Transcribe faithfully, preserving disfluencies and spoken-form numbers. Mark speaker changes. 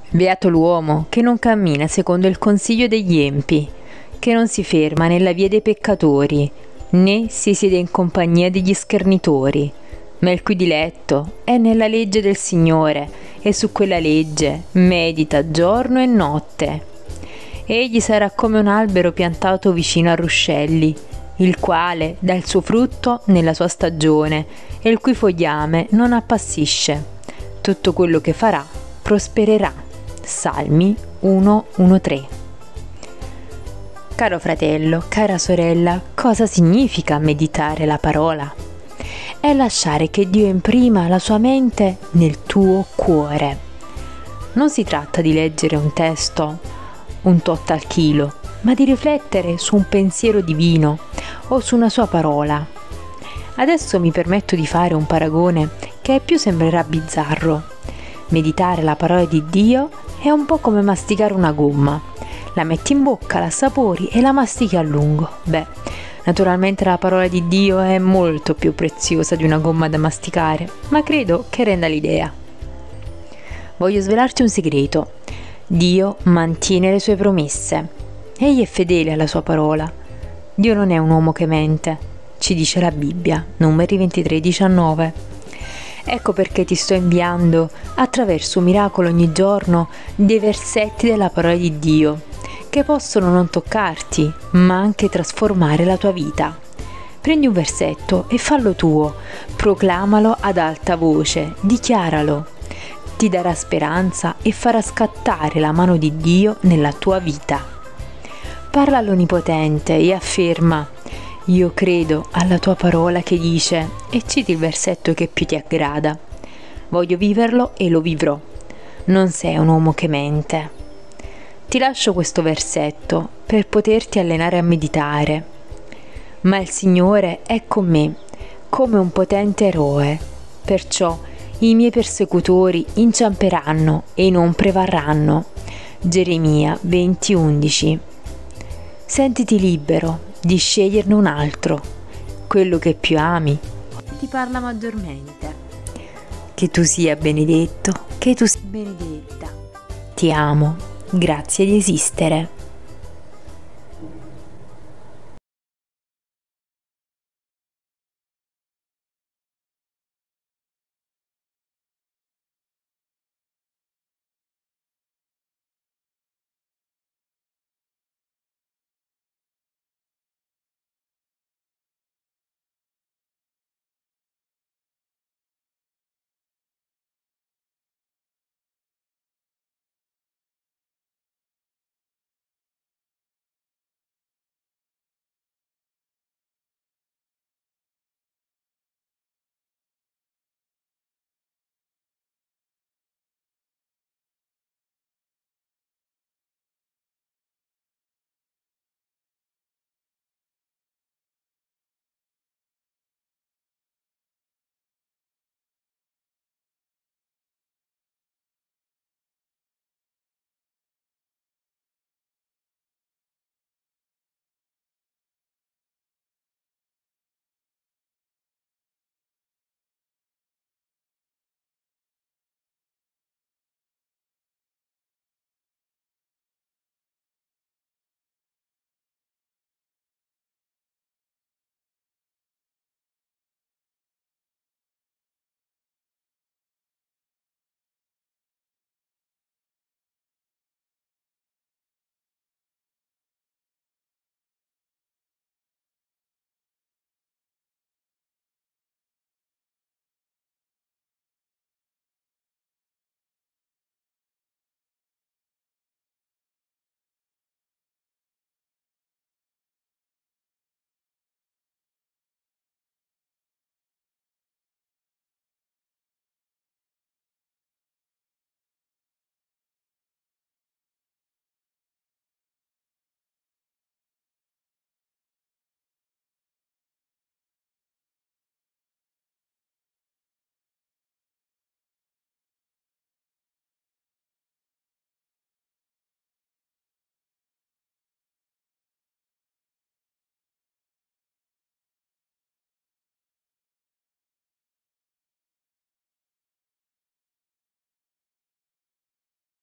Speaker 1: Beato l'uomo che non cammina secondo il consiglio degli empi, che non si ferma nella via dei peccatori, né si siede in compagnia degli schernitori, ma il cui diletto è nella legge del Signore, e su quella legge medita giorno e notte. Egli sarà come un albero piantato vicino a ruscelli, il quale dà il suo frutto nella sua stagione, e il cui fogliame non appassisce. Tutto quello che farà prospererà. Salmi uno, uno, tre. Caro fratello, cara sorella, cosa significa meditare la parola? È lasciare che Dio imprima la sua mente nel tuo cuore. Non si tratta di leggere un testo un tot al chilo, ma di riflettere su un pensiero divino o su una sua parola. Adesso mi permetto di fare un paragone che più sembrerà bizzarro. Meditare la parola di Dio è un po' come masticare una gomma. La metti in bocca, la assapori e la mastichi a lungo. Beh, naturalmente la parola di Dio è molto più preziosa di una gomma da masticare, ma credo che renda l'idea. Voglio svelarti un segreto. Dio mantiene le sue promesse. Egli è fedele alla sua parola. Dio non è un uomo che mente, ci dice la Bibbia, Numeri ventitré diciannove. Ecco perché ti sto inviando, attraverso un miracolo ogni giorno, dei versetti della parola di Dio, che possono non toccarti, ma anche trasformare la tua vita. Prendi un versetto e fallo tuo, proclamalo ad alta voce, dichiaralo. Ti darà speranza e farà scattare la mano di Dio nella tua vita. Parla all'Onnipotente e afferma: io credo alla tua parola che dice, e citi il versetto che più ti aggrada. Voglio viverlo e lo vivrò. Non sei un uomo che mente. Ti lascio questo versetto per poterti allenare a meditare. Ma il Signore è con me, come un potente eroe. Perciò i miei persecutori inciamperanno e non prevarranno. Geremia venti undici. Sentiti libero di sceglierne un altro, quello che più ami, ti parla maggiormente. Che tu sia benedetto, che tu sia benedetta. Ti amo, grazie di esistere.